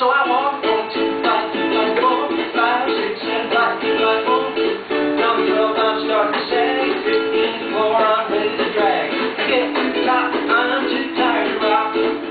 So I walk 1, 2, 5, 4, 5, 6, 7, 5, 4. Number 12, I'm starting to sag. 15, 4, I'm ready to drag. I get to the top, I'm too tired to rock.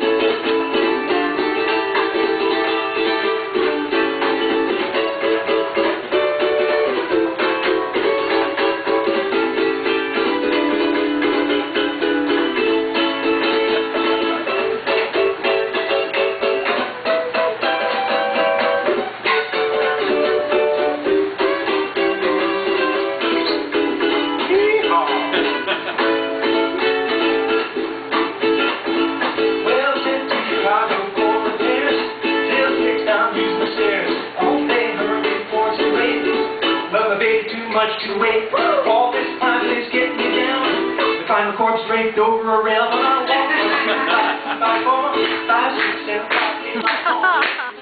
Much to wait. All this time is getting me down. To find the corpse draped over a rail. 5, 4, 5, 6, 7, 5, 8, 5, 4.